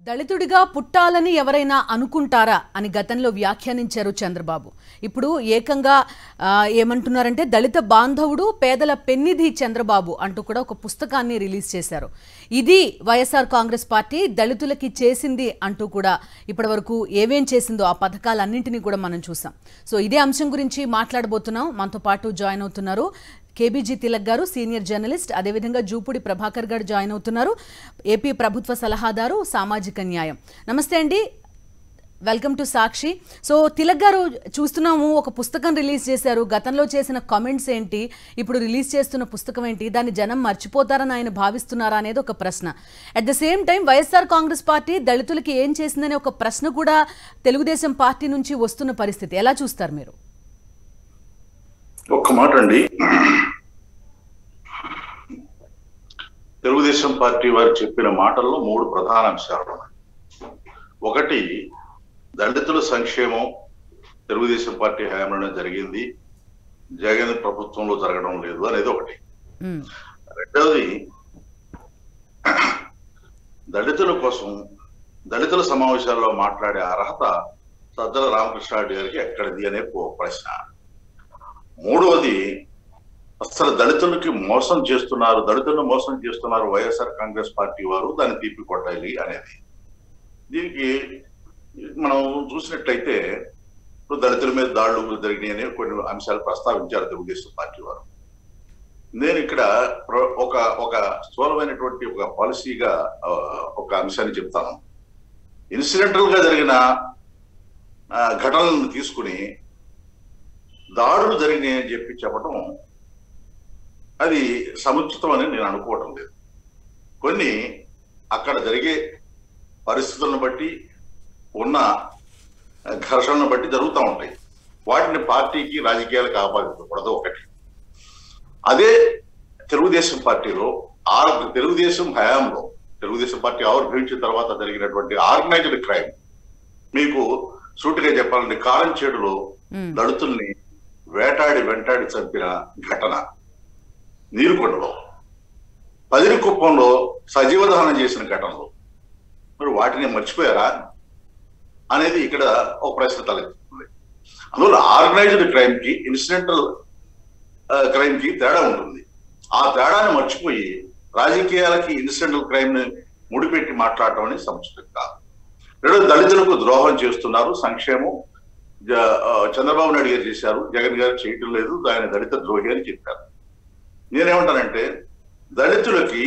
దళితుడిగా పుట్టాలని ఎవరైనా అనుకుంటారా అని గతంలో వ్యాఖ్యానించారు చంద్రబాబు. ఇప్పుడు ఏకంగా ఏమంటున్నారంటే దళిత బాంధవుడు పేదల పెన్నిధి చంద్రబాబు అంటూ కూడా ఒక పుస్తకాన్ని రిలీజ్ చేశారు. ఇది వైఎస్ఆర్ కాంగ్రెస్ పార్టీ దళితులకి చేసింది అంటూ కూడా ఇప్పటివరకు ఏమేం చేసిందో ఆ పథకాలన్నింటినీ కూడా మనం చూసాం. సో ఇదే అంశం గురించి మాట్లాడబోతున్నాం. మనతో పాటు జాయిన్ అవుతున్నారు కేబీజీ తిలక్ గారు, సీనియర్ జర్నలిస్ట్. అదేవిధంగా జూపూడి ప్రభాకర్ గారు జాయిన్ అవుతున్నారు, ఏపీ ప్రభుత్వ సలహాదారు, సామాజిక న్యాయం. నమస్తే అండి, welcome to Sakshi. So Tilak గారు, చూస్తున్నాము ఒక పుస్తకం రిలీజ్ చేశారు. గతంలో చేసిన కామెంట్స్ ఏంటి, ఇప్పుడు రిలీజ్ చేస్తున్న పుస్తకం ఏంటి, దాన్ని జనం మర్చిపోతారని ఆయన భావిస్తున్నారా అనేది ఒక ప్రశ్న. At the same time YSR Congress party దళితులకి ఏం చేసిందనే ఒక ప్రశ్న కూడా తెలుగుదేశం పార్టీ నుంచి వస్తున్న పరిస్థితి. ఎలా చూస్తారు మీరు? ఒక్క మాట అండి, తెలుగుదేశం పార్టీ వారు చెప్పిన మాటల్లో 3 ప్రధాన అంశాలు ఉన్నాయి. ఒకటి, దళితుల సంక్షేమం తెలుగుదేశం పార్టీ హయాంలోనే జరిగింది, జగన్ ప్రభుత్వంలో జరగడం లేదు అనేది ఒకటి. రెండవది, దళితుల కోసం దళితుల సమావేశాల్లో మాట్లాడే అర్హత సజ్జల రామకృష్ణారెడ్డి గారికి ఎక్కడిది అనే ప్రశ్న. మూడవది, అసలు దళితులకి మోసం చేస్తున్నారు, దళితులను మోసం చేస్తున్నారు వైఎస్ఆర్ కాంగ్రెస్ పార్టీ వారు, దాన్ని తీపి కొట్టాలి అనేది. దీనికి మనం చూసినట్లయితే ఇప్పుడు దళితుల మీద దాడులు జరిగినాయని కొన్ని అంశాలు ప్రస్తావించారు తెలుగుదేశం పార్టీ వారు. నేను ఇక్కడ ఒక స్థూలమైనటువంటి ఒక పాలసీగా ఒక అంశాన్ని చెప్తాను. ఇన్సిడెంటల్ గా జరిగిన ఘటనలను తీసుకుని దాడులు జరిగినాయని చెప్పడం అది సముచితం అని నేను అనుకోవటం లేదు. కొన్ని అక్కడ జరిగే పరిస్థితులను బట్టి, ఉన్న ఘర్షణను బట్టి జరుగుతూ ఉంటాయి. వాటిని పార్టీకి రాజకీయాలకు ఆపాదించకూడదు ఒకటి. అదే తెలుగుదేశం పార్టీలో తెలుగుదేశం హయాంలో తెలుగుదేశం పార్టీ ఆవిర్భవించిన తర్వాత జరిగినటువంటి ఆర్గనైజ్డ్ క్రైమ్, మీకు సూటిగా చెప్పాలంటే కారంచేడులో దళితుల్ని వెంటాడి చంపిన ఘటన, నీరుకొండలో, పదిరికుప్పంలో సజీవ దహనం చేసిన ఘటనలు, మరి వాటిని మర్చిపోయారా అనేది ఇక్కడ ఒక ప్రశ్న తలెత్తుతుంది. అందువల్ల ఆర్గనైజ్డ్ క్రైమ్ కి ఇన్సిడెంటల్ క్రైమ్ కి తేడా ఉంటుంది. ఆ తేడాన్ని మర్చిపోయి రాజకీయాలకి ఇన్సిడెంటల్ క్రైమ్ ని ముడిపెట్టి మాట్లాడటం అనేది సముచితం కాదు. రెండో, దళితులకు ద్రోహం చేస్తున్నారు, సంక్షేమం చంద్రబాబు నాయుడు గారు చేశారు, జగన్ గారు చేయటం లేదు, ఆయన దళిత ద్రోహి అని చెప్పారు. నేనేమంటానంటే, దళితులకి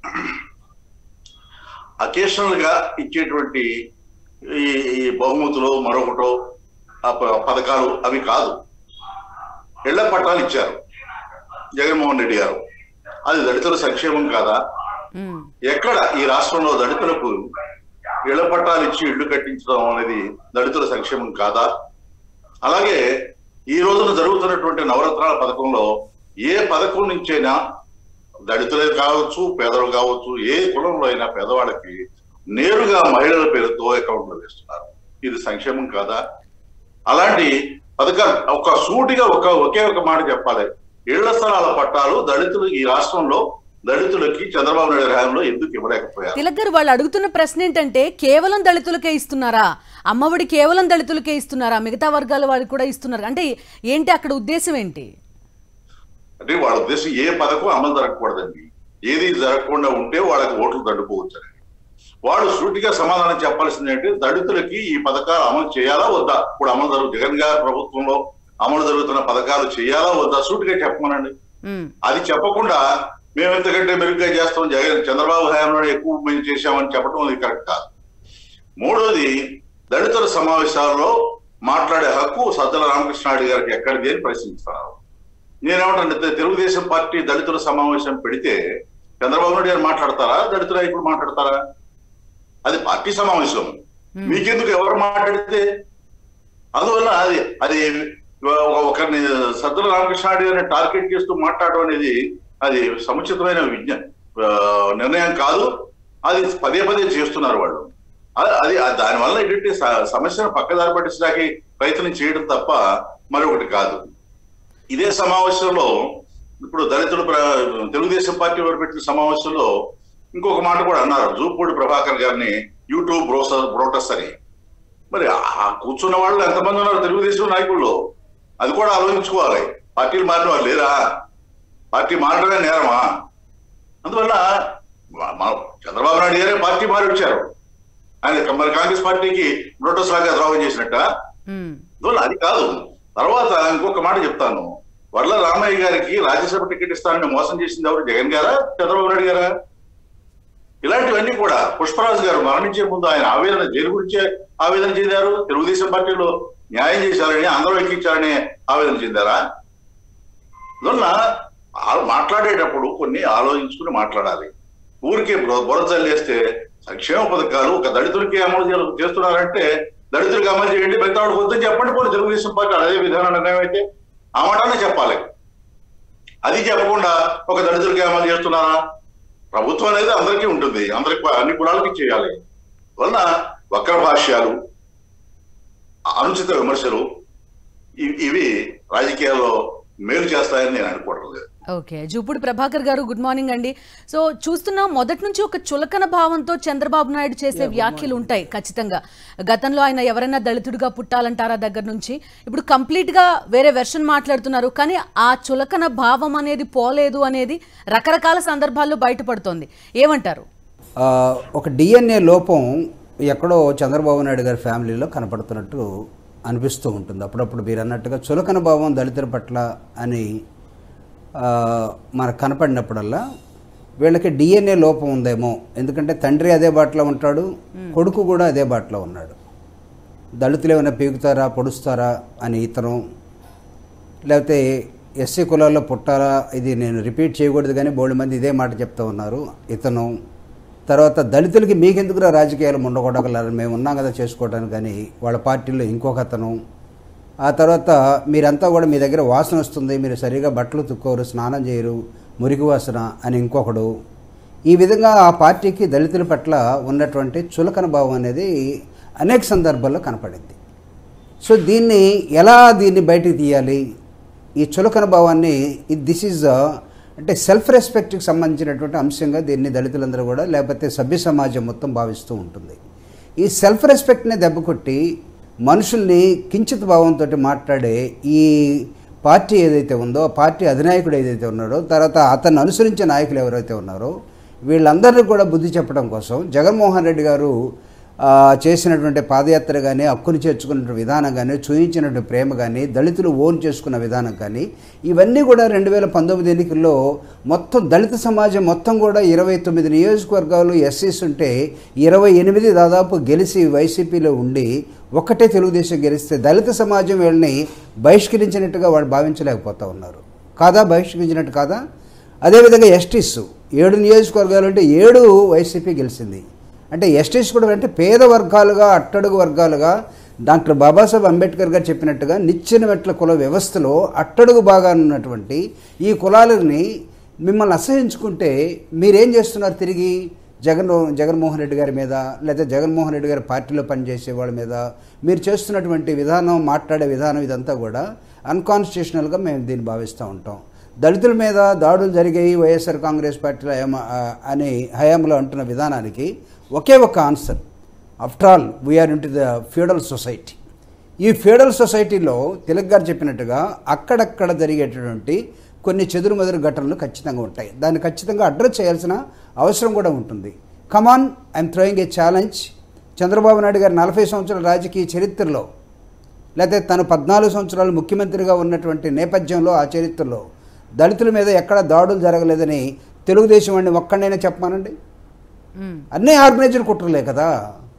అకేషనల్ గా ఇచ్చేటువంటి ఈ బహుమతులు మరొకటో పథకాలు అవి కాదు. ఇళ్ల పట్టాలు ఇచ్చారు జగన్మోహన్ రెడ్డి గారు, అది దళితుల సంక్షేమం కాదా? ఎక్కడ ఈ రాష్ట్రంలో దళితులకు ఇళ్ల పట్టాలు ఇచ్చి ఇళ్లు కట్టించడం అనేది దళితుల సంక్షేమం కాదా? అలాగే ఈ రోజున జరుగుతున్నటువంటి నవరత్నాల పథకంలో ఏ పథకం నుంచైనా దళితులే కావచ్చు, పేదలు కావచ్చు, ఏ కులంలో అయినా పేదవాళ్ళకి నేరుగా మహిళల పేరుతో అకౌంట్లో వేస్తున్నారు. ఇది సంక్షేమం కాదా? అలాంటి పథకాలు ఒక సూటిగా ఒకే ఒక మాట చెప్పాలి, ఇళ్ల స్థలాల పట్టాలు దళితులు ఈ రాష్ట్రంలో దళితులకి చంద్రబాబు నాయుడు హయాంలో ఎందుకు ఇవ్వలేకపోయారు? తిలక్ గారు, వాళ్ళు అడుగుతున్న ప్రశ్న ఏంటంటే, కేవలం దళితులకే ఇస్తున్నారా? అమ్మఒడి కేవలం దళితులకే ఇస్తున్నారా? మిగతా వర్గాల వాళ్ళకి కూడా ఇస్తున్నారు అంటే ఏంటి అక్కడ ఉద్దేశం ఏంటి? అంటే వాళ్ళ ఉద్దేశం ఏ పథకం అమలు జరగకూడదండి, ఏది జరగకుండా ఉంటే వాళ్ళకి ఓట్లు దండుకోవచ్చని. వాళ్ళు సూటిగా సమాధానం చెప్పాల్సింది ఏంటి, దళితులకి ఈ పథకాలు అమలు చేయాలా వద్దా? ఇప్పుడు జగన్ గారి ప్రభుత్వంలో అమలు జరుగుతున్న పథకాలు చేయాలా వద్దా సూటిగా చెప్పమనండి. అది చెప్పకుండా మేము ఎంతకంటే మెరుగ్గా చేస్తాం, చంద్రబాబు హయాంలో ఎక్కువ మేము చేశామని చెప్పడం అది కరెక్ట్ కాదు. మూడోది, దళితుల సమావేశాల్లో మాట్లాడే హక్కు సజ్జల రామకృష్ణారెడ్డి గారికి ఎక్కడిది అని ప్రశ్నిస్తున్నారు. నేనేమంటానంటే, తెలుగుదేశం పార్టీ దళితుల సమావేశం పెడితే చంద్రబాబు నాయుడు గారు మాట్లాడతారా, దళిత నాయకులు మాట్లాడతారా? అది పార్టీ సమావేశం, మీకెందుకు ఎవరు మాట్లాడితే? అందువల్ల అది ఒకరిని సజ్జల రామకృష్ణారెడ్డి గారిని టార్గెట్ చేస్తూ మాట్లాడడం అనేది అది సముచితమైన నిర్ణయం కాదు. అది పదే చేస్తున్నారు వాళ్ళు. అది దానివల్ల ఏంటంటే సమస్యను పక్కదారి పట్టించడానికి ప్రయత్నం చేయడం తప్ప మరొకటి కాదు. ఇదే సమావేశంలో ఇప్పుడు దళితులు తెలుగుదేశం పార్టీ వారు పెట్టిన సమావేశంలో ఇంకొక మాట కూడా అన్నారు. జూపూడి ప్రభాకర్ గారిని యూట్యూబ్ బ్రోటర్స్ అని. మరి ఆ కూర్చున్న వాళ్ళు ఎంతమంది ఉన్నారు తెలుగుదేశం నాయకుల్లో? అది కూడా ఆలోచించుకోవాలి. పార్టీలు మారిన వాళ్ళు లేరా? పార్టీ మారడమే నేరమా? అందువల్ల చంద్రబాబు నాయుడు గారే పార్టీ మారి వచ్చారు. ఆయన మరి కాంగ్రెస్ పార్టీకి నోటీస్ లాగా ద్రోహం చేసినట్ట. అందువల్ల అది కాదు. తర్వాత ఇంకొక మాట చెప్తాను. వడ్ల రామయ్య గారికి రాజ్యసభ టికెట్ ఇస్తానని మోసం చేసింది ఎవరు? జగన్ గారా, చంద్రబాబు నాయుడు గారా? ఇలాంటివన్నీ కూడా పుష్పరాజు గారు మరణించే ముందు ఆయన ఆవేదన దేని గురించే ఆవేదన చెందారు? తెలుగుదేశం పార్టీలో న్యాయం చేశారని, అందరూ ఎక్కించారని ఆవేదన చెందారా? అందువల్ల మాట్లాడేటప్పుడు కొన్ని ఆలోచించుకుని మాట్లాడాలి. ఊరికే బురదల్లేస్తే సంక్షేమ పథకాలు ఒక దళితులకి అమలు చేస్తున్నారంటే దళితులకి అమలు చేయండి, మిగతావాడికి వద్దని చెప్పండి. పోనీ తెలుగుదేశం పార్టీ అదే విధాన నిర్ణయం అయితే ఆ మాటనే చెప్పాలి. అది చెప్పకుండా ఒక దళితులకి అమలు చేస్తున్నారా? ప్రభుత్వం అనేది అందరికీ ఉంటుంది, అందరికి అన్ని కులాలకి చేయాలి. వలన వక్ర భాష్యాలు, అనుచిత విమర్శలు ఇవి రాజకీయాల్లో మేలు చేస్తాయని నేను అనుకోవడం లేదు. ఓకే, జూపూడి ప్రభాకర్ గారు గుడ్ మార్నింగ్ అండి. సో చూస్తున్నాం మొదటి నుంచి ఒక చులకన భావంతో చంద్రబాబు నాయుడు చేసే వ్యాఖ్యలు ఉంటాయి ఖచ్చితంగా. గతంలో ఆయన ఎవరైనా దళితుడిగా పుట్టాలంటారా దగ్గర నుంచి ఇప్పుడు కంప్లీట్ గా వేరే వెర్షన్ మాట్లాడుతున్నారు. కానీ ఆ చులకన భావం అనేది పోలేదు అనేది రకరకాల సందర్భాల్లో బయటపడుతోంది. ఏమంటారు? ఒక డిఎన్ఏ లోపం ఎక్కడో చంద్రబాబు నాయుడు గారి ఫ్యామిలీలో కనపడుతున్నట్టు అనిపిస్తూ ఉంటుంది. అప్పుడప్పుడు మీరు అన్నట్టుగా చులకన భావం దళితుల పట్ల అని మనకు కనపడినప్పుడల్లా వీళ్ళకి డిఎన్ఏ లోపం ఉందేమో. ఎందుకంటే తండ్రి అదే బాటలో ఉంటాడు, కొడుకు కూడా అదే బాటలో ఉన్నాడు. దళితులు ఏమైనా పీకుతారా, పొడుస్తారా అని ఇతను, లేకపోతే ఎస్సీ కులాల్లో పుట్టారా, ఇది నేను రిపీట్ చేయకూడదు కానీ బోల్డ్ మంది ఇదే మాట చెప్తూ ఉన్నారు ఇతను. తర్వాత దళితులకి మీకెందుకురా రాజకీయాలు ఉండకూడగలరు, మేము ఉన్నాం కదా చేసుకోవడానికి కానీ వాళ్ళ పార్టీలో ఇంకొక అతను. ఆ తర్వాత మీరంతా కూడా మీ దగ్గర వాసన వస్తుంది, మీరు సరిగా బట్టలు తుక్కోరు, స్నానం చేయరు, మురికి వాసన అని ఇంకొకడు. ఈ విధంగా ఆ పార్టీకి దళితుల పట్ల ఉన్నటువంటి చులకన భావం అనేది అనేక సందర్భాల్లో కనపడింది. సో దీన్ని బయటికి తీయాలి? ఈ చులకన భావాన్ని దిస్ ఈజ్ అంటే సెల్ఫ్ రెస్పెక్ట్కి సంబంధించినటువంటి అంశంగా దీన్ని దళితులందరూ కూడా లేకపోతే సభ్య సమాజం మొత్తం భావిస్తూ ఉంటుంది. ఈ సెల్ఫ్ రెస్పెక్ట్ని దెబ్బకొట్టి మనుషుల్ని కించిత్ భావంతో మాట్లాడే ఈ పార్టీ ఏదైతే ఉందో, ఆ పార్టీ అధినాయకుడు ఏదైతే ఉన్నాడో, తర్వాత అతన్ని అనుసరించే నాయకులు ఎవరైతే ఉన్నారో వీళ్ళందరినీ కూడా బుద్ధి చెప్పడం కోసం జగన్మోహన్ రెడ్డి గారు చేసినటువంటి పాదయాత్ర కానీ, హక్కును చేర్చుకున్న విధానం కానీ, చూయించినటువంటి ప్రేమ కానీ, దళితులు ఓన్ చేసుకున్న విధానం కానీ, ఇవన్నీ కూడా 2019 ఎన్నికల్లో మొత్తం దళిత సమాజం మొత్తం కూడా 29 నియోజకవర్గాలు ఎస్సీస్ ఉంటే 28 దాదాపు గెలిచి వైసీపీలో ఉండి ఒక్కటే తెలుగుదేశం గెలిస్తే దళిత సమాజం వీళ్ళని బహిష్కరించినట్టుగా వాళ్ళు భావించలేకపోతూ ఉన్నారు. కాదా? బహిష్కరించినట్టు కాదా? అదేవిధంగా ఎస్టీస్ 7 నియోజకవర్గాలు అంటే 7 వైసీపీ గెలిచింది. అంటే ఎస్టీస్ కూడా అంటే పేద వర్గాలుగా, అట్టడుగు వర్గాలుగా డాక్టర్ బాబాసాహెబ్ అంబేద్కర్ గారు చెప్పినట్టుగా నిచ్చెన మెట్ల కుల వ్యవస్థలో అట్టడుగు బాగా ఉన్నటువంటి ఈ కులాలని మిమ్మల్ని అసహించుకుంటే మీరేం చేస్తున్నారు? తిరిగి జగన్మోహన్ రెడ్డి గారి మీద, లేదా జగన్మోహన్ రెడ్డి గారి పార్టీలో పనిచేసే వాళ్ళ మీద మీరు చేస్తున్నటువంటి విధానం, మాట్లాడే విధానం ఇదంతా కూడా అన్కాన్స్టిట్యూషనల్గా మేము దీన్ని భావిస్తూ ఉంటాం. దళితుల మీద దాడులు జరిగాయి వైఎస్ఆర్ కాంగ్రెస్ పార్టీలో అని హయాంలో అంటున్న విధానానికి ఒకే ఒక answer, after all we're into the feudal society. ఈ ఫ్యూడల్ సొసైటీలో తిలక్ గారు చెప్పినట్టుగా అక్కడక్కడ జరిగేటటువంటి కొన్ని చెదురుమదురు ఘటనలు ఖచ్చితంగా ఉంటాయి. దాన్ని ఖచ్చితంగా అడ్రస్ చేయాల్సిన అవసరం కూడా ఉంటుంది. Come on, I'm throwing a challenge. Chandrababu Naidu గారి 40 సంవత్సరాల రాజకీయ చరిత్రలో, లేకపోతే తను 14 సంవత్సరాలు ముఖ్యమంత్రిగా ఉన్నటువంటి నేపథ్యంలో ఆ చరిత్రలో దళితుల మీద ఎక్కడ దాడులు జరగలేదని తెలుగుదేశం వాడిని ఒక్కడైనా చెప్పమానండి. అన్నీ ఆర్గనైజ్డ్ కుట్రలే కదా.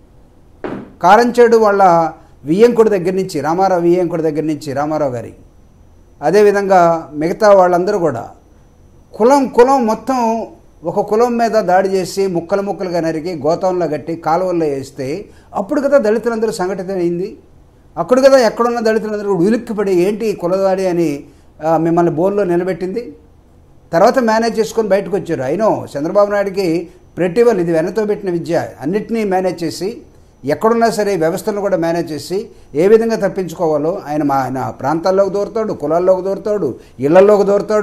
కారంచేడు వాళ్ళ వియ్యంకుడి దగ్గర నుంచి, రామారావు వియ్యంకుడి దగ్గర నుంచి రామారావు గారి, అదేవిధంగా మిగతా వాళ్ళందరూ కూడా కులం మొత్తం ఒక కులం మీద దాడి చేసి ముక్కలుగా నరికి గోతంలో కట్టి కాలువల్లో వేస్తే అప్పుడు కదా దళితులందరూ సంఘటిత అయింది. అప్పుడు కదా ఎక్కడున్న దళితులందరూ ఉలిక్కిపడి ఏంటి కులదాడి అని మిమ్మల్ని బోన్లో నిలబెట్టింది. తర్వాత మేనేజ్ చేసుకొని బయటకు వచ్చారు. అయినో చంద్రబాబు నాయుడికి ప్రతివల్ ఇది వెనతో పెట్టిన విద్య. అన్నిటినీ మేనేజ్ చేసి ఎక్కడున్నా సరే వ్యవస్థలను కూడా మేనేజ్ చేసి ఏ విధంగా తప్పించుకోవాలో ఆయన ప్రాంతాల్లోకి దూరతాడు, కులాల్లోకి దూరతాడు, ఇళ్లలోకి దూరతాడు,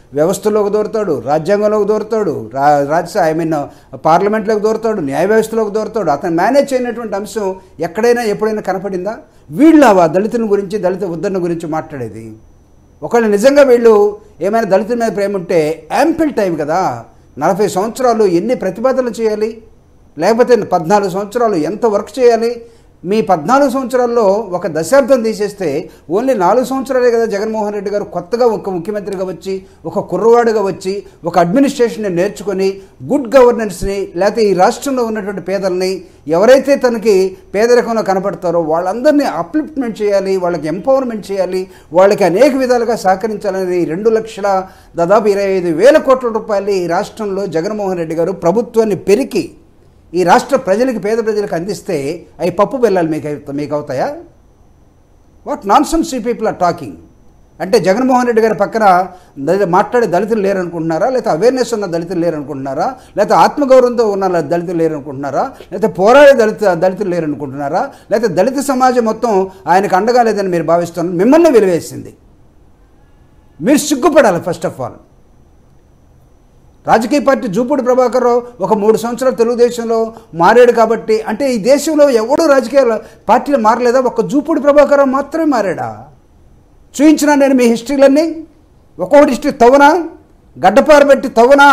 వ్యవస్థలోకి దూరతాడు, రాజ్యాంగంలోకి దూరతాడు, పార్లమెంట్లోకి దూరతాడు, న్యాయ వ్యవస్థలోకి దూరతాడు. అతను మేనేజ్ చేయనటువంటి అంశం ఎక్కడైనా ఎప్పుడైనా కనపడిందా? వీళ్ళవా దళితుల గురించి, దళిత ఉద్ధరణ గురించి మాట్లాడేది? ఒకవేళ నిజంగా వీళ్ళు ఏమైనా దళితుల మీద ప్రేమ ఉంటే యాంపిల్ టైం కదా, 40 సంవత్సరాలు ఎన్ని ప్రతిపాదనలు చేయాలి, లేకపోతే 14 సంవత్సరాలు ఎంత వర్క్ చేయాలి? మీ 14 సంవత్సరాల్లో ఒక దశాబ్దం తీసేస్తే ఓన్లీ 4 సంవత్సరాలే కదా జగన్మోహన్ రెడ్డి గారు కొత్తగా ఒక ముఖ్యమంత్రిగా వచ్చి, ఒక కుర్రవాడుగా వచ్చి, ఒక అడ్మినిస్ట్రేషన్ని నేర్చుకొని, గుడ్ గవర్నెన్స్ని, లేకపోతే ఈ రాష్ట్రంలో ఉన్నటువంటి పేదల్ని, ఎవరైతే తనకి పేదరికంలో కనపడతారో వాళ్ళందరినీ అప్లిఫ్ట్మెంట్ చేయాలి, వాళ్ళకి ఎంపవర్మెంట్ చేయాలి, వాళ్ళకి అనేక విధాలుగా సహకరించాలని 2,00,000 దాదాపు 25,000 కోట్ల రూపాయలు ఈ రాష్ట్రంలో జగన్మోహన్ రెడ్డి గారు ప్రభుత్వాన్ని పెరికి ఈ రాష్ట్ర ప్రజలకి, పేద ప్రజలకు అందిస్తే అవి పప్పు బెల్లాలు మీకు అవుతాయా? What nonsense you people are talking. అంటే జగన్మోహన్ రెడ్డి గారి పక్కన మాట్లాడే దళితులు లేరనుకుంటున్నారా? లేకపోతే అవేర్నెస్ ఉన్న దళితులు లేరనుకుంటున్నారా? లేకపోతే ఆత్మగౌరవంతో ఉన్న దళితులు లేరనుకుంటున్నారా? లేకపోతే పోరాడే దళితులు లేరనుకుంటున్నారా? లేకపోతే దళిత సమాజం మొత్తం ఆయనకు అండగా లేదని మీరు భావిస్తున్నారు? మిమ్మల్ని వెలివేసింది. మీరు సిగ్గుపడాలి ఫస్ట్ ఆఫ్ ఆల్. రాజకీయ పార్టీ జూపూడి ప్రభాకర్ రావు ఒక 3 సంవత్సరాలు తెలుగుదేశంలో మారాడు కాబట్టి, అంటే ఈ దేశంలో ఎవడూ రాజకీయ పార్టీలు మారలేదా? ఒక్క జూపూడి ప్రభాకర్ రావు మాత్రమే మారాడా? చూయించినా నేను మీ హిస్టరీలన్నీ, ఒక్కొక్కటి హిస్టరీ తవ్వనా, గడ్డపార పెట్టి తవ్వనా?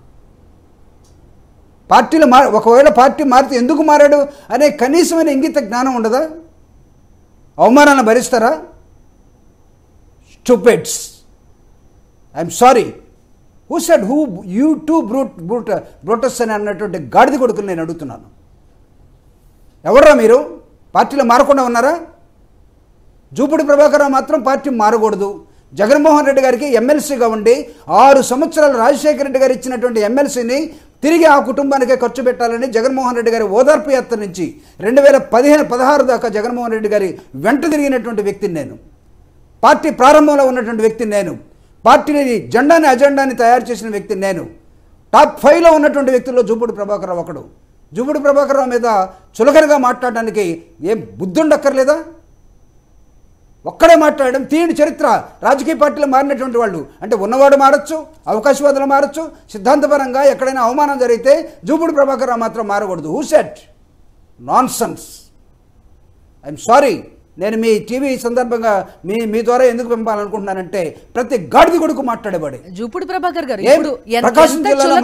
పార్టీలు ఒకవేళ పార్టీ మారితే ఎందుకు మారాడు అనే కనీసమైన ఇంగిత జ్ఞానం ఉండదా? అవమానాలను భరిస్తారా? Stupids. I'm sorry. Who said who you too Brutus అని అన్నటువంటి గాడిద కొడుకులు నేను అడుగుతున్నాను. ఎవరా మీరు? పార్టీలో మారకుండా ఉన్నారా? జూపూడి ప్రభాకర్ రావు మాత్రం పార్టీ మారకూడదు. జగన్మోహన్ రెడ్డి గారికి ఎమ్మెల్సీగా ఉండి 6 సంవత్సరాలు రాజశేఖర రెడ్డి గారు ఇచ్చినటువంటి ఎమ్మెల్సీని తిరిగి ఆ కుటుంబానికే ఖర్చు పెట్టాలని జగన్మోహన్ రెడ్డి గారి ఓదార్పు యాత్ర నుంచి 2015-16 దాకా జగన్మోహన్ రెడ్డి గారి వెంట తిరిగినటువంటి వ్యక్తిని నేను. పార్టీ ప్రారంభంలో ఉన్నటువంటి వ్యక్తిని నేను. పార్టీని అజెండాని తయారు చేసిన వ్యక్తిని నేను. టాప్ 5లో ఉన్నటువంటి వ్యక్తుల్లో జూపూడి ప్రభాకర్ రావు ఒకడు. జూపూడి ప్రభాకర్ రావు మీద చులకనగా మాట్లాడడానికి ఏం బుద్ధి ఉండక్కర్లేదా? ఒక్కడే మాట్లాడడం తీయని చరిత్ర. రాజకీయ పార్టీలు మారినటువంటి వాళ్ళు అంటే ఉన్నవాడు మారచ్చు, అవకాశవాదులు మారచ్చు, సిద్ధాంతపరంగా ఎక్కడైనా అవమానం జరిగితే జూపూడి ప్రభాకర్ రావు మాత్రం మారకూడదు. Who said? Nonsense. I'm sorry. నేను మీ టీవీ సందర్భంగా మీ ద్వారా ఎందుకు పంపాలనుకుంటున్నానంటే ప్రతి గాడిద కొడుకు మాట్లాడేవాడే. జూపూడి ప్రభాకర్ గారు ప్రకాశం జిల్లాలో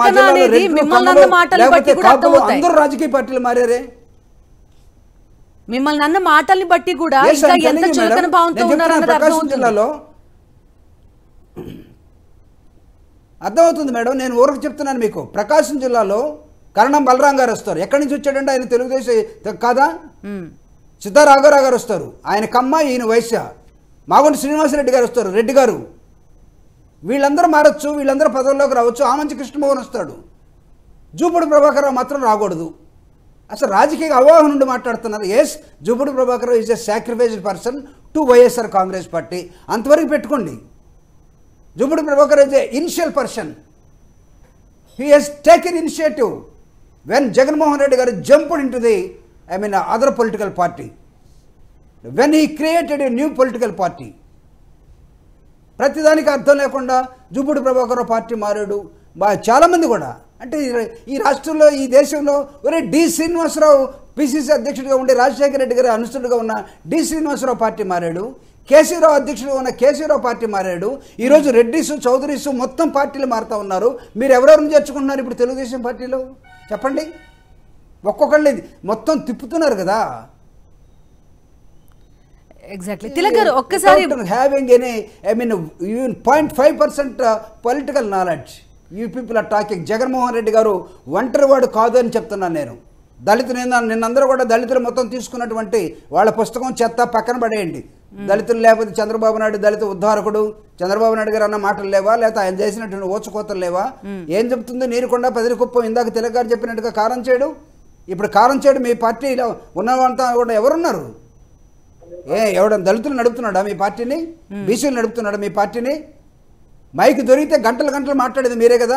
అందరూ రాజకీయ పార్టీలు మారారే. మిమ్మల్ని అన్న మాటల్ని బట్టి కూడా ఎంత చులకన భావంతో ఉన్నారన్నది ప్రకాశం జిల్లాలో అర్థమవుతుంది మేడం. నేను ఊరకు చెప్తున్నాను మీకు. ప్రకాశం జిల్లాలో కరణం బలరాం గారు వస్తారు. ఎక్కడి నుంచి వచ్చాడంటే ఆయన తెలుగుదేశం కాదా? సిద్ధారాఘవరావు గారు వస్తారు. ఆయన కమ్మ, ఈయన వైశ్య. మాగుంటి శ్రీనివాసరెడ్డి గారు వస్తారు, రెడ్డి గారు. వీళ్ళందరూ మారచ్చు, వీళ్ళందరూ పదవుల్లోకి రావచ్చు. ఆమంచి కృష్ణమోహన్ వస్తాడు. జూపూడి ప్రభాకర్ రావు మాత్రం రాకూడదు. అసలు రాజకీయ అవగాహన నుండి మాట్లాడుతున్నారు. Yes, Jupudi Prabhakar Rao is a sacrificed person to YSR Congress party. అంతవరకు పెట్టుకోండి. Jupudi Prabhakar is a initial person. He has taken initiative when Jaganmohan Reddy గారు jumped in to the other political party. When he created a new political party. ప్రతిదానికి అర్థం లేకుండా జూపూడి ప్రభాకర్ రావు పార్టీ మారాడు. చాలామంది కూడా అంటే ఈ రాష్ట్రంలో, ఈ దేశంలో ఒరే డి శ్రీనివాసరావు పిసిసి అధ్యక్షుడిగా ఉండి రాజశేఖర రెడ్డి గారి అనుచరుడుగా ఉన్న డి శ్రీనివాసరావు పార్టీ మారాడు. కేసీరావు అధ్యక్షుడిగా ఉన్న కేసీరావు పార్టీ మారాడు. ఈరోజు రెడ్డిసు, చౌదరీసు మొత్తం పార్టీలు మారుతూ ఉన్నారు. మీరు ఎవరెవరిని చేర్చుకుంటున్నారు ఇప్పుడు తెలుగుదేశం పార్టీలో? చెప్పండి. ఒక్కొక్కళ్ళు మొత్తం తిప్పుతున్నారు కదా. ఎగ్జాక్ట్లీ. తిలక్ గారు ఒక్కసారి having any 0.5% political knowledge you people are talking. Jaganmohan Reddy గారు ఒంటరి వాడు కాదు అని చెప్తున్నాను నేను. నిన్నందరూ కూడా దళితులు మొత్తం తీసుకున్నటువంటి వాళ్ళ పుస్తకం చెత్త పక్కన పడేయండి. దళితులు లేకపోతే చంద్రబాబు నాయుడు దళిత ఉద్ధారకుడు, చంద్రబాబు నాయుడు గారు అన్న మాటలు లేవా? లేకపోతే ఆయన చేసినటువంటి ఓచుకోతలు లేవా? ఏం చెప్తుంది నీరుకొండ పదిరికుప్పం? ఇందాక తిలక్ గారు చెప్పినట్టుగా కారం చేయడు. ఇప్పుడు కారం చేయడు మీ పార్టీలో ఉన్నవంతా కూడా ఎవరున్నారు? ఎవడన్నా దళితులు నడుపుతున్నాడా మీ పార్టీని? బీసీలు నడుపుతున్నాడా మీ పార్టీని? మైక్ దొరికితే గంటలు మాట్లాడేది మీరే కదా.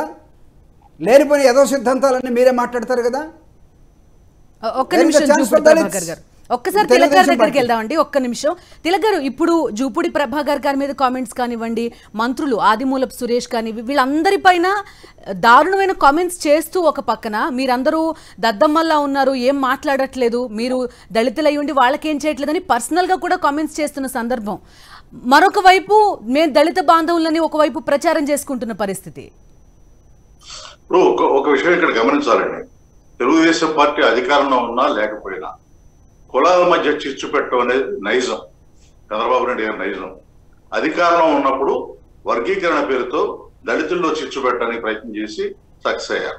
లేనిపోయిన ఏదో సిద్ధాంతాలన్నీ మీరే మాట్లాడతారు కదా. ఒక్క నిమిషం ఒక్కసారి తిలక్ గారి దగ్గరికి వెళ్దామండి, ఒక్క నిమిషం. తిలక్ గారు, ఇప్పుడు జూపూడి ప్రభాకర్ గారి మీద కామెంట్స్ కానివ్వండి, మంత్రులు ఆదిమూలపు సురేష్ కాని వీళ్ళందరిపైన దారుణమైన కామెంట్స్ చేస్తూ ఒక పక్కన మీరందరూ దద్దమ్మల్లా ఉన్నారు, ఏం మాట్లాడట్లేదు, మీరు దళితులై ఉండి వాళ్ళకేం చేయట్లేదని పర్సనల్గా కూడా కామెంట్స్ చేస్తున్న సందర్భం. మరొక వైపు మేము దళిత బాంధవులని ఒకవైపు ప్రచారం చేసుకుంటున్న పరిస్థితి. ఇప్పుడు ఒక విషయం ఇక్కడ గమనించాలండి. తెలుగుదేశం పార్టీ అధికారంలో ఉన్నా లేకపోయినా కులాల మధ్య చిచ్చు పెట్టడం అనేది నైజం, చంద్రబాబు నాయుడు గారి నైజం. అధికారంలో ఉన్నప్పుడు వర్గీకరణ పేరుతో దళితుల్లో చిచ్చు పెట్టడానికి ప్రయత్నం చేసి సక్సెస్ అయ్యారు.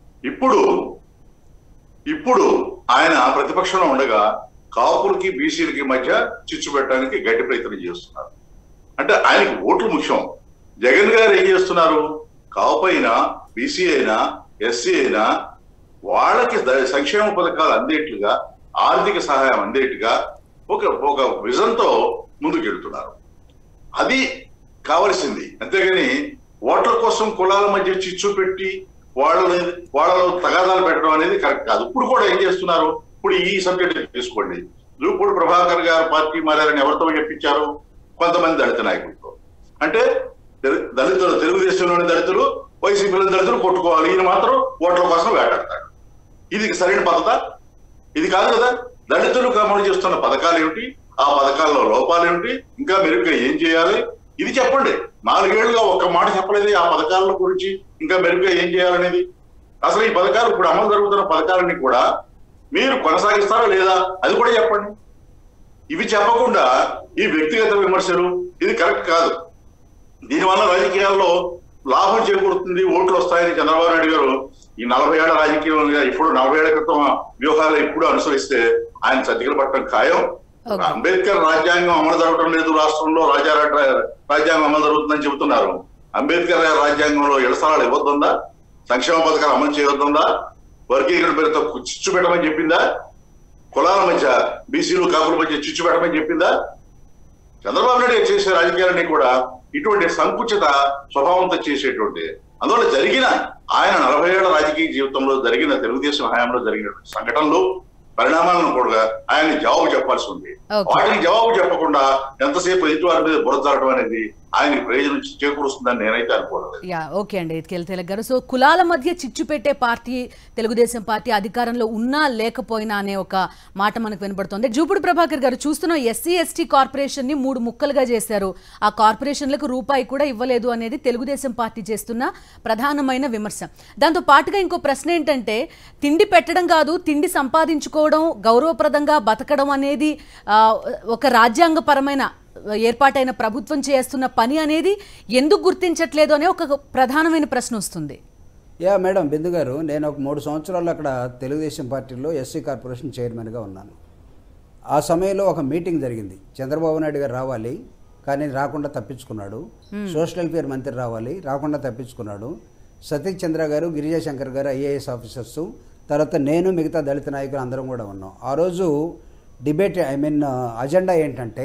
ఇప్పుడు ఆయన ప్రతిపక్షంలో ఉండగా కాపులకి బీసీలకి మధ్య చిచ్చు పెట్టడానికి గట్టి ప్రయత్నం చేస్తున్నారు. అంటే ఆయనకి ఓట్లు ముఖ్యం. జగన్ గారు ఏం చేస్తున్నారు? కాపు అయినా బీసీ అయినా ఎస్సీ అయినా వాళ్ళకి సంక్షేమ పథకాలు అందేట్లుగా, ఆర్థిక సహాయం అందేట్టుగా ఒక విజన్తో ముందుకెళ్తున్నారు. అది కావలసింది. అంతేగాని ఓట్ల కోసం కులాల మధ్య చిచ్చు పెట్టి వాళ్ళలో తగాదాలు పెట్టడం అనేది కరెక్ట్ కాదు. ఇప్పుడు కూడా ఏం చేస్తున్నారు? ఇప్పుడు ఈ సబ్జెక్ట్ తీసుకోండి. జూపూడి ప్రభాకర్ గారు పార్టీ మారారని ఎవరితో చెప్పించారు? కొంతమంది దళిత నాయకులతో. అంటే దళితులు, తెలుగుదేశంలోని దళితులు వైసీపీలోని దళితులు కొట్టుకోవాలి, ఈయన మాత్రం ఓట్ల కోసం వేటాడతాడు. ఇది సరైన పద్ధత? ఇది కాదు కదా. దళితులకు అమలు చేస్తున్న పథకాలు ఏమిటి, ఆ పథకాల్లో లోపాలు ఏమిటి, ఇంకా మెరుగ్గా ఏం చేయాలి, ఇది చెప్పండి. 4 ఏళ్లుగా ఒక్క మాట చెప్పలేదు ఆ పథకాల గురించి, ఇంకా మెరుగ్గా ఏం చేయాలనేది. అసలు ఈ పథకాలు, ఇప్పుడు అమలు జరుగుతున్న పథకాలన్నీ కూడా మీరు కొనసాగిస్తారా లేదా అది కూడా చెప్పండి. ఇవి చెప్పకుండా ఈ వ్యక్తిగత విమర్శలు, ఇది కరెక్ట్ కాదు. దీనివల్ల రాజకీయాల్లో లాభం చేకూరుతుంది, ఓట్లు వస్తాయని చంద్రబాబు నాయుడు గారు ఈ 40 ఏళ్ల రాజకీయంగా, ఇప్పుడు 40 ఏళ్ల క్రితం వ్యూహాలు ఇప్పుడు అనుసరిస్తే ఆయన చతికిల పట్టడం ఖాయం. అంబేద్కర్ రాజ్యాంగం అమలు జరగడం లేదు రాష్ట్రంలో, రాజ్యాంగం అమలు జరుగుతుందని చెబుతున్నారు. అంబేద్కర్ రాజ్యాంగంలో ఇళ్ల స్థలాలు ఇవ్వద్దుందా? సంక్షేమ పథకాలు అమలు చేయొద్దుందా? వర్గీకరణ పేరుతో చిచ్చు పెట్టమని చెప్పిందా? కులాల మధ్య, బీసీలు కాపుల మధ్య చిచ్చు పెట్టమని చెప్పిందా? చంద్రబాబు నాయుడు చేసే రాజకీయాలన్నీ కూడా ఇటువంటి సంకుచిత స్వభావంతో చేసేటువంటి, అందువల్ల జరిగిన ఆయన 40 ఏళ్ల రాజకీయ జీవితంలో జరిగిన తెలుగుదేశం హయాంలో జరిగిన సంఘటనలు, పరిణామాలను కూడా ఆయన జవాబు చెప్పాల్సి ఉంది. వాటికి జవాబు చెప్పకుండా ఎంతసేపు ఎదుటివారి మీద బురదలడం అనేది ఆయనకి ప్రయోజనం చేకూరుస్తుందని నేనైతే అనుకోలేదు. ఓకే అండి తిలక్ గారు. సో కులాల మధ్య చిచ్చు పెట్టే పార్టీ తెలుగుదేశం పార్టీ అధికారంలో ఉన్నా లేకపోయినా అనే ఒక మాట మనకు వినబడుతోంది. జూపూడి ప్రభాకర్ గారు, చూస్తున్న ఎస్సీ ఎస్టీ కార్పొరేషన్ ని 3 ముక్కలుగా చేశారు, ఆ కార్పొరేషన్లకు రూపాయి కూడా ఇవ్వలేదు అనేది తెలుగుదేశం పార్టీ చేస్తున్న ప్రధానమైన విమర్శ. దాంతో పాటుగా ఇంకో ప్రశ్న ఏంటంటే, తిండి పెట్టడం కాదు, తిండి సంపాదించుకోవడం, గౌరవప్రదంగా బతకడం అనేది ఒక రాజ్యాంగపరమైన ఏర్పాటైన ప్రభుత్వం చేస్తున్న పని అనేది ఎందుకు గుర్తించట్లేదు అనే ఒక ప్రధానమైన ప్రశ్న వస్తుంది. మేడం బిందు గారు, నేను ఒక 3 సంవత్సరాలు అక్కడ తెలుగుదేశం పార్టీలో ఎస్సీ కార్పొరేషన్ చైర్మన్గా ఉన్నాను. ఆ సమయంలో ఒక మీటింగ్ జరిగింది. చంద్రబాబు నాయుడు గారు రావాలి, కానీ రాకుండా తప్పించుకున్నాడు. సోషల్ వెల్ఫేర్ మంత్రి రావాలి, రాకుండా తప్పించుకున్నాడు. సతీష్ చంద్ర గారు, గిరిజాశంకర్ గారు ఐఏఎస్ ఆఫీసర్స్, తర్వాత నేను, మిగతా దళిత నాయకులు అందరం కూడా ఉన్నాం. ఆ రోజు డిబేట్ అజెండా ఏంటంటే,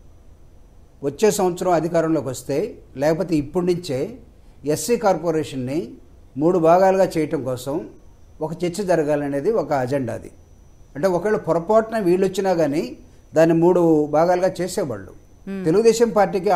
వచ్చే సంవత్సరం అధికారంలోకి వస్తే, లేకపోతే ఇప్పటి నుంచే ఎస్సీ కార్పొరేషన్ని 3 భాగాలుగా చేయటం కోసం ఒక చర్చ జరగాలనేది ఒక అజెండా. అది అంటే ఒకవేళ పొరపాటున వీళ్ళు వచ్చినా కానీ దాన్ని 3 భాగాలుగా చేసేవాళ్ళు. తెలుగుదేశం పార్టీకి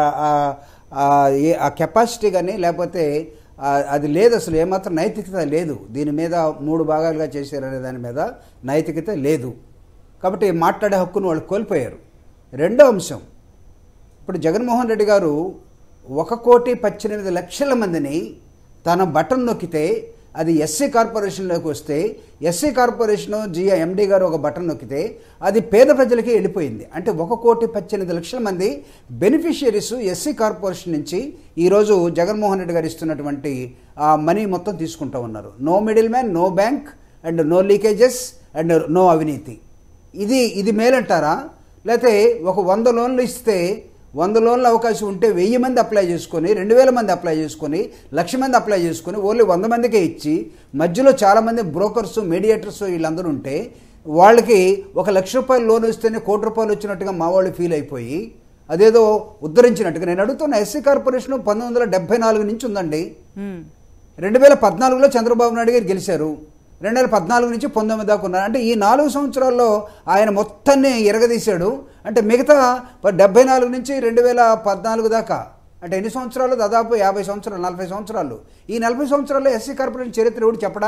ఆ కెపాసిటీ కానీ, లేకపోతే అది లేదు, అసలు ఏమాత్రం నైతికత లేదు. దీని మీద 3 భాగాలుగా చేశారనే దాని మీద నైతికత లేదు. కాబట్టి మాట్లాడే హక్కును వాళ్ళు కోల్పోయారు. రెండో అంశం, ఇప్పుడు జగన్మోహన్ రెడ్డి గారు 1,18,00,000 మందిని తన బటన్ నొక్కితే, అది ఎస్సీ కార్పొరేషన్లోకి వస్తే, ఎస్సీ కార్పొరేషను ఎండీ గారు ఒక బటన్ నొక్కితే అది పేద ప్రజలకి వెళ్ళిపోయింది. అంటే 1,18,00,000 మంది బెనిఫిషియరీస్ ఎస్సీ కార్పొరేషన్ నుంచి ఈరోజు జగన్మోహన్ రెడ్డి గారు ఇస్తున్నటువంటి ఆ మనీ మొత్తం తీసుకుంటూ ఉన్నారు. No middle man, no bank and no leakages and no అవినీతి. ఇది మేలంటారా? లేకపోతే ఒక 100 లోన్లు ఇస్తే 100 లోన్ల అవకాశం ఉంటే 1000 మంది అప్లై చేసుకొని, 2000 మంది అప్లై చేసుకొని, 1,00,000 మంది అప్లై చేసుకొని ఓన్లీ 100 మందికే ఇచ్చి, మధ్యలో చాలామంది బ్రోకర్స్, మీడియేటర్స్ వీళ్ళందరూ ఉంటే వాళ్ళకి ₹1,00,000 లోన్ ఇస్తేనే ₹1,00,00,000 వచ్చినట్టుగా మా వాళ్ళు ఫీల్ అయిపోయి అదేదో ఉద్ధరించినట్టుగా. నేను అడుగుతున్న, ఎస్సీ కార్పొరేషన్ 1974 నుంచి ఉందండి. 2014లో చంద్రబాబు నాయుడు గారు గెలిచారు. 2014 నుంచి 19 దాకా ఉన్నారు. అంటే ఈ 4 సంవత్సరాల్లో ఆయన మొత్తాన్ని ఎరగదీశాడు. అంటే మిగతా 74 నుంచి 2014 దాకా అంటే ఎన్ని సంవత్సరాలు? దాదాపు 50 సంవత్సరాలు, 40 సంవత్సరాలు. ఈ 40 సంవత్సరాల్లో ఎస్సీ కార్పొరేషన్ చరిత్ర ఎవడు చెప్పడా?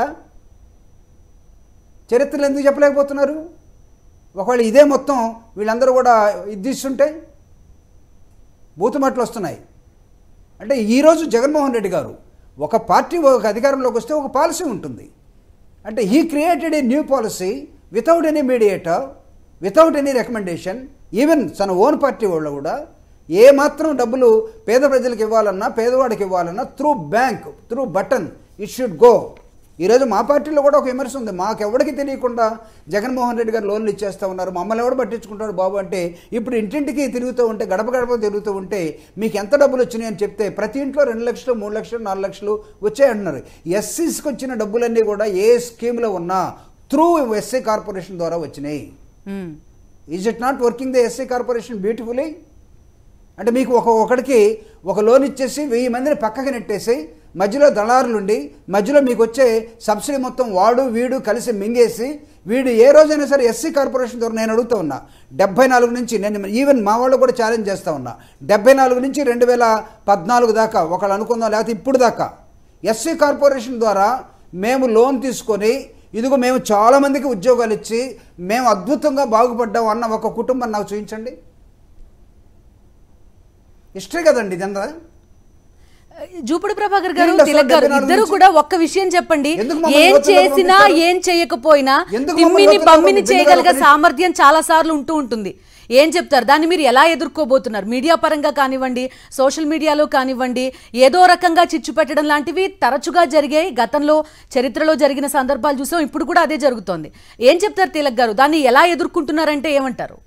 చరిత్రలు ఎందుకు చెప్పలేకపోతున్నారు? ఒకవేళ ఇదే మొత్తం వీళ్ళందరూ కూడా ఇద్దిస్తుంటే బూతుమట్లు వస్తున్నాయి. అంటే ఈరోజు జగన్మోహన్ రెడ్డి గారు ఒక పార్టీ ఒక అధికారంలోకి వస్తే ఒక పాలసీ ఉంటుంది. అంటే he created a new policy without any mediator, without any recommendation. Even తన ఓన్ పార్టీ వాళ్ళు కూడా ఏ మాత్రం డబ్బులు పేద ప్రజలకు ఇవ్వాలన్నా, పేదవాడికి ఇవ్వాలన్నా through bank, through button it should go. ఈరోజు మా పార్టీలో కూడా ఒక విమర్శ ఉంది. మాకెవడికి తెలియకుండా జగన్మోహన్ రెడ్డి గారు లోన్లు ఇచ్చేస్తూ ఉన్నారు, మమ్మల్ని ఎవడు పట్టించుకుంటాడు బాబు అంటే, ఇప్పుడు ఇంటింటికి తిరుగుతూ ఉంటే, గడప గడప తిరుగుతూ ఉంటే మీకు ఎంత డబ్బులు వచ్చినాయి అని చెప్తే ప్రతి ఇంట్లో 2 లక్షలు, 3 లక్షలు, 4 లక్షలు వచ్చాయంటున్నారు. ఎస్సీస్కి వచ్చిన డబ్బులన్నీ కూడా ఏ స్కీమ్లో ఉన్నా త్రూ ఎస్సీ కార్పొరేషన్ ద్వారా వచ్చినాయి. Is it not working the SC corporation beautifully? అంటే మీకు ఒకడికి ఒక లోన్ ఇచ్చేసి 1000 మందిని పక్కకి నెట్టేసి మధ్యలో దళారులుండి మధ్యలో మీకు వచ్చే సబ్సిడీ మొత్తం వాడు వీడు కలిసి మింగేసి వీడు ఏ రోజైనా సరే ఎస్సీ కార్పొరేషన్ ద్వారా నేను అడుగుతూ ఉన్నా 74 నుంచి, నేను ఈవెన్ మా వాళ్ళు కూడా ఛాలెంజ్ చేస్తూ ఉన్నా, 74 నుంచి 2014 దాకా ఒకళ్ళు అనుకుందాం, లేకపోతే ఇప్పుడు దాకా ఎస్సీ కార్పొరేషన్ ద్వారా మేము లోన్ తీసుకొని ఇదిగో మేము చాలామందికి ఉద్యోగాలు ఇచ్చి మేము అద్భుతంగా బాగుపడ్డాం అన్న ఒక కుటుంబం నాకు చూపించండి. హిస్టరీ కదండి ఇదంతా. జూపుడు ప్రభాకర్ గారు, తిలక్ గారు ఇద్దరు కూడా ఒక్క విషయం చెప్పండి. ఏం చేసినా ఏం చేయకపోయినా తిమ్మిని బమ్మిని చేయగలిగే సామర్థ్యం చాలా సార్లు ఉంటుంది. ఏం చెప్తారు? దాన్ని మీరు ఎలా ఎదుర్కోబోతున్నారు? మీడియా పరంగా కానివ్వండి, సోషల్ మీడియాలో కానివ్వండి, ఏదో రకంగా చిచ్చు పెట్టడం లాంటివి తరచుగా జరిగాయి. గతంలో చరిత్రలో జరిగిన సందర్భాలు చూసాం, ఇప్పుడు కూడా అదే జరుగుతోంది. ఏం చెప్తారు తిలక్ గారు? దాన్ని ఎలా ఎదుర్కొంటున్నారంటే ఏమంటారు?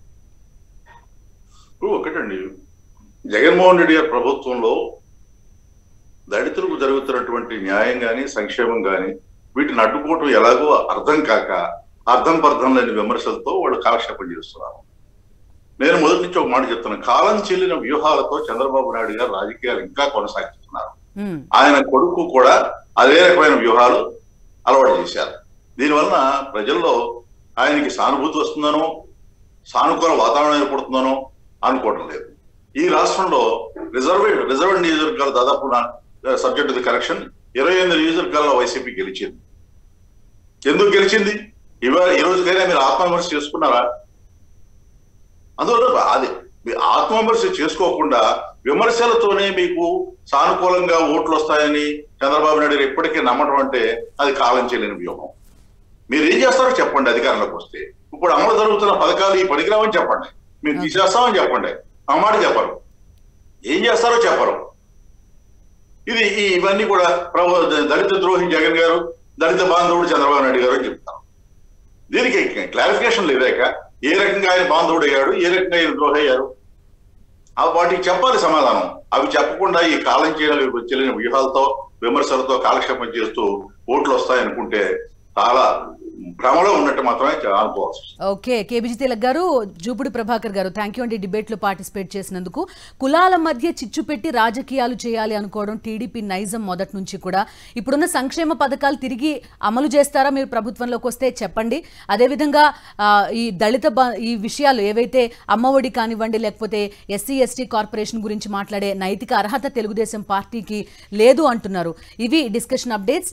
ఒకటండి, జగన్మోహన్ రెడ్డి గారి ప్రభుత్వంలో దళితులకు జరుగుతున్నటువంటి న్యాయం కానీ, సంక్షేమం కానీ వీటిని అడ్డుకోవటం ఎలాగో అర్థం కాక అర్థం పర్థం లేని విమర్శలతో వాళ్ళు కాలక్షేపం చేస్తున్నారు. నేను మొదటి నుంచి ఒక మాట చెప్తున్నాను, కాలం చెల్లిన వ్యూహాలతో చంద్రబాబు నాయుడు గారు రాజకీయాలు ఇంకా కొనసాగిస్తున్నారు. ఆయన కొడుకు కూడా అదే రకమైన వ్యూహాలు అలవాటు చేశారు. దీనివలన ప్రజల్లో ఆయనకి సానుభూతి వస్తుందనో, సానుకూల వాతావరణం ఏర్పడుతుందనో అనుకోవటం లేదు. ఈ రాష్ట్రంలో రిజర్వ్డ్ నియోజకవర్గాలు దాదాపు సబ్జెక్ట్ ది కరెక్షన్ 28 నియోజకవర్గాల్లో వైసీపీ గెలిచింది. ఎందుకు గెలిచింది? ఈ రోజుకైనా మీరు ఆత్మవిమర్శ చేసుకున్నారా? అందువల్ల అది ఆత్మవిమర్శ చేసుకోకుండా విమర్శలతోనే మీకు సానుకూలంగా ఓట్లు వస్తాయని చంద్రబాబు నాయుడు ఎప్పటికీ నమ్మటం అంటే అది కాలం చెల్లిన వ్యూహం. మీరు ఏం చేస్తారో చెప్పండి. అధికారంలోకి వస్తే ఇప్పుడు అమలు జరుగుతున్న పథకాలు ఈ పనికిరావని చెప్పండి, మేము తీసేస్తామని చెప్పండి. ఆ మాట చెప్పరు, ఏం చేస్తారో చెప్పరు. ఇవన్నీ కూడా దళిత ద్రోహి జగన్ గారు, దళిత బాంధవుడు చంద్రబాబు నాయుడు గారు అని చెప్తారు. దీనికి క్లారిఫికేషన్ లేదాక ఏ రకంగా ఆయన బాంధవుడు అయ్యాడు, ఏ రకంగా ఆయన ద్రోహి అయ్యారు, వాటికి చెప్పాలి సమాధానం. అవి చెప్పకుండా ఈ కాలం చెల్లిన వ్యూహాలతో, విమర్శలతో కాలక్షేపం చేస్తూ ఓట్లు వస్తాయనుకుంటే చాలా భ్రమలో ఉన్నట్టు మాత్రమే అనుకోవచ్చు. ఓకే, కేబీజీ తిలక్ గారు, జూపుడు ప్రభాకర్ గారు, థ్యాంక్ యూ అండి డిబేట్ లో పార్టిసిపేట్ చేసినందుకు. కులాల మధ్య చిచ్చు పెట్టి రాజకీయాలు చేయాలి అనుకోవడం టీడీపీ నైజం మొదటి నుంచి కూడా. ఇప్పుడున్న సంక్షేమ పథకాలు తిరిగి అమలు చేస్తారా మీరు ప్రభుత్వంలోకి వస్తే చెప్పండి. అదేవిధంగా ఈ ఈ విషయాలు ఏవైతే అమ్మఒడి కానివ్వండి, లేకపోతే ఎస్సీ ఎస్టీ కార్పొరేషన్ గురించి మాట్లాడే నైతిక అర్హత తెలుగుదేశం పార్టీకి లేదు అంటున్నారు. ఇవి డిస్కషన్ అప్డేట్స్.